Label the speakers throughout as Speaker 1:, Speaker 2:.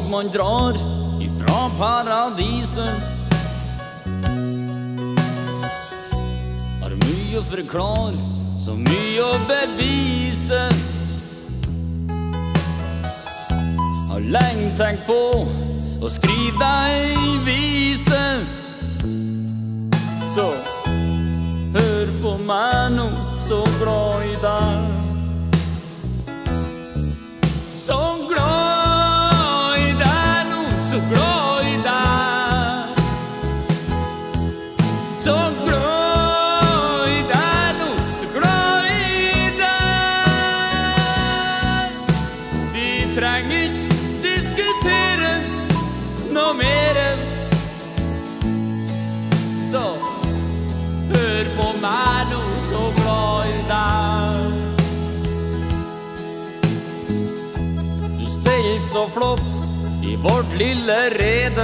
Speaker 1: man drar ifra paradiset. Har mye å forklare, så mye å bevise. Har lenge tenkt på å skrive deg i vise. Så hør på meg nå, så glad i deg. Så glad i deg nå, så glad i deg. Så glad i deg nå, så glad i deg. Vi trenger ikke diskutere noe mer. Så hør på meg nå, så glad i deg. Du stelte så flott i vårt lille rede.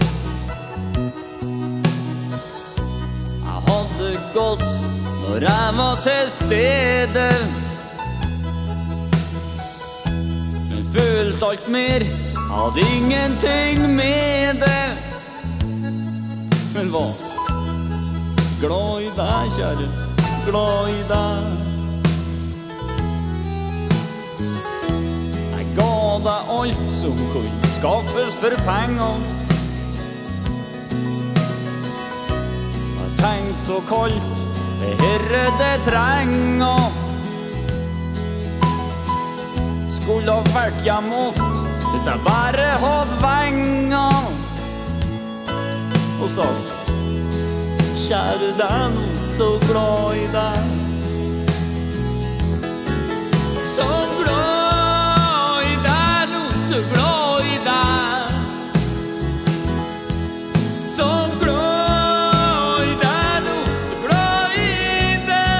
Speaker 1: Jeg hadde gått når jeg var til stede, men følte alt mer, hadde ingenting med det. Men hva? Glad i deg, kjære, glad i deg. Jeg ga deg alt som kunne skaffes for penger. Jeg tenkte så kaldt, det herre det trenger. Skulle ha vært hjemme oft, hvis jeg bare hadde venger. Og sagt, kjære deg nå, så glad i deg. Så glad i deg nå, så glad i deg. Så glad i deg nå, så glad i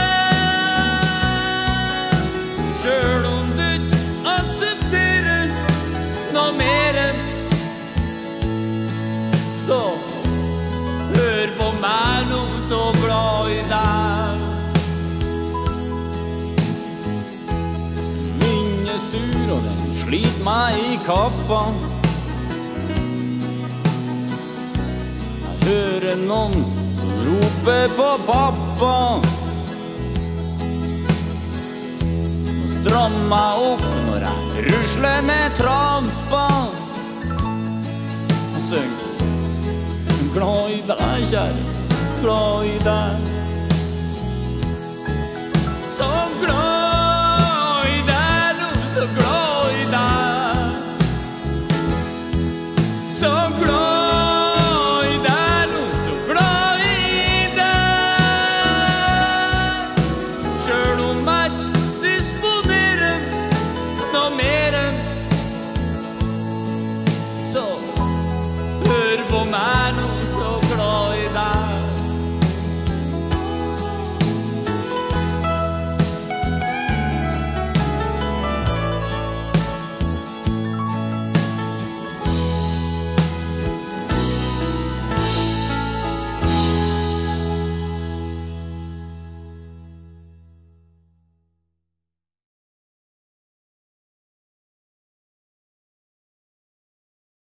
Speaker 1: deg. Selv om du ikke aksepterer noe mer, så hør på meg nå, så glad i deg. Vinden er sur og den sliter meg i kappa. Jeg hører noen som roper på pappa. Nå strammer meg opp når jeg rusler ned trappa. Og syng, glad i deg, kjære, glad i deg.